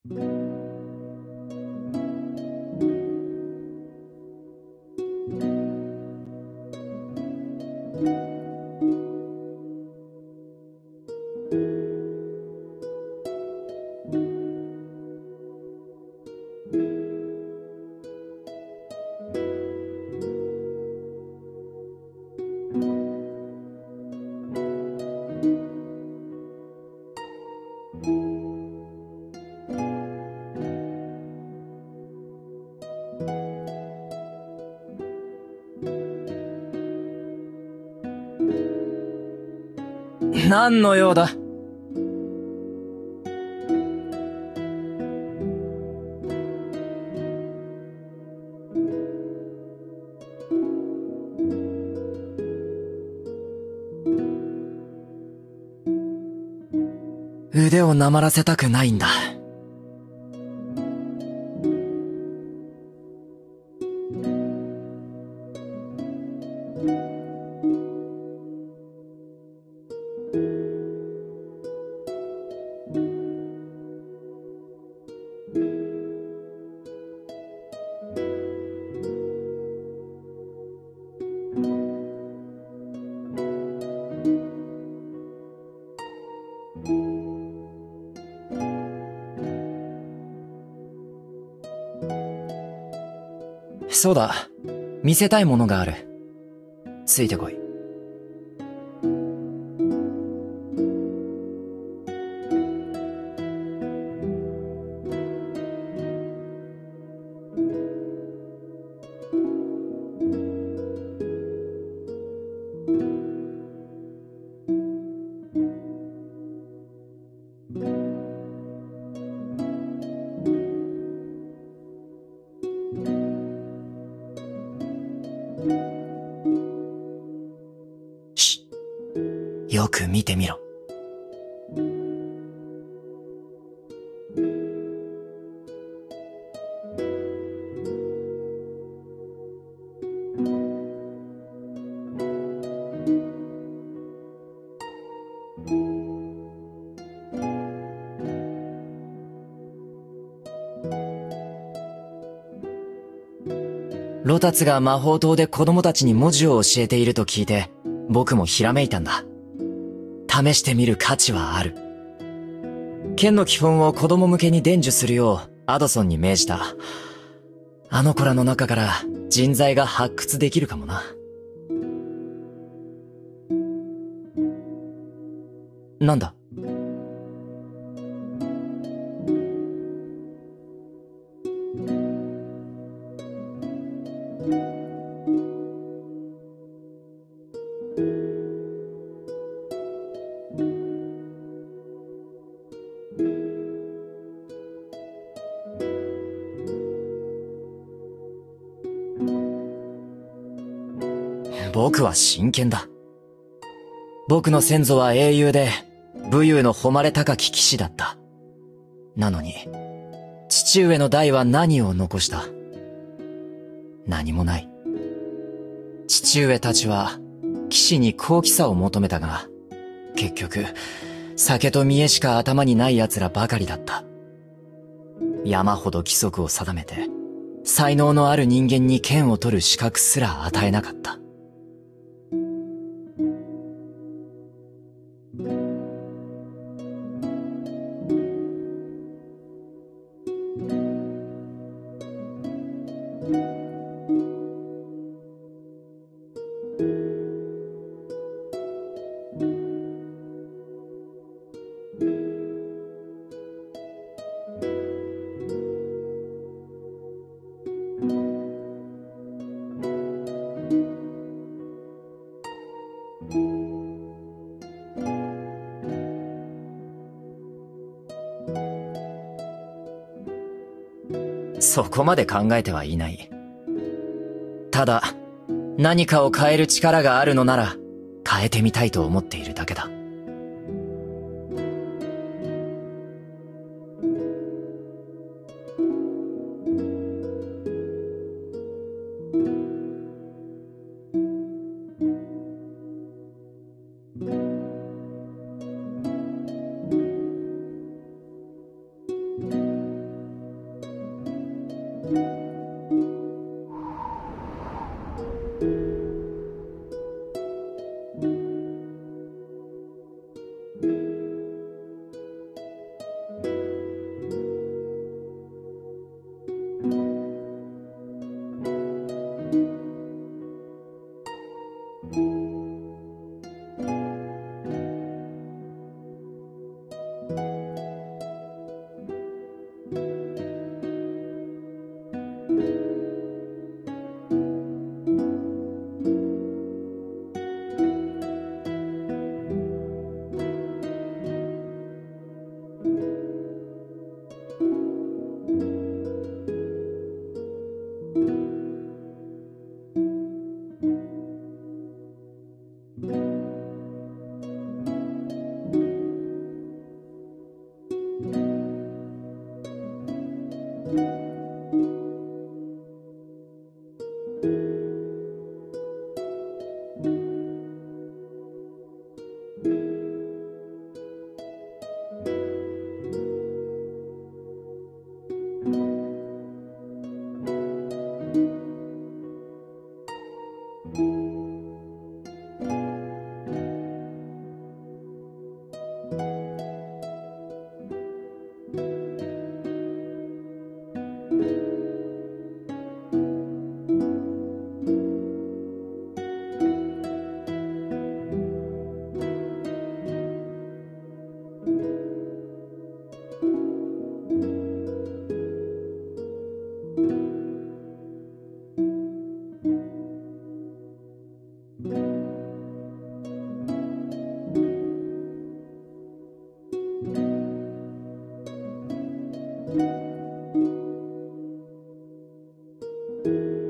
何の用だ？腕をなまらせたくないんだ。そうだ、見せたいものがある。ついてこい。よく見てみろ。ロタツが魔法刀で子供たちに文字を教えていると聞いて、僕もひらめいたんだ。試してみる価値はある。剣の基本を子供向けに伝授するようアドソンに命じた。あの子らの中から人材が発掘できるかもな。なんだ？僕は真剣だ。僕の先祖は英雄で、武勇の誉れ高き騎士だった。なのに、父上の代は何を残した？何もない。父上たちは、騎士に高貴さを求めたが、結局、酒と見栄しか頭にない奴らばかりだった。山ほど規則を定めて、才能のある人間に剣を取る資格すら与えなかった。そこまで考えてはいない。ただ、何かを変える力があるのなら、変えてみたいと思っているだけだ。 う